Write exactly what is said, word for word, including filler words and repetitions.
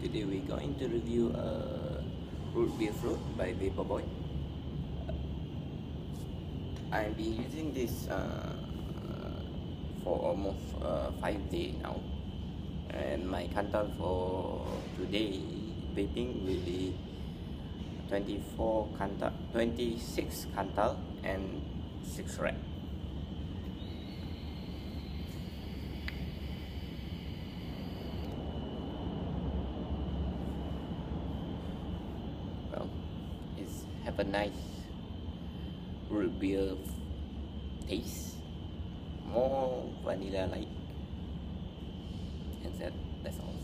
Today we're going to review uh, root beer fruit by Vaporboy. I've been using this uh, for almost uh, five days now, and my countdown for today vaping will be twenty-four cantal, twenty-six cantal and six rack. Well, it's have a nice root beer taste, more vanilla like, and that, that's all.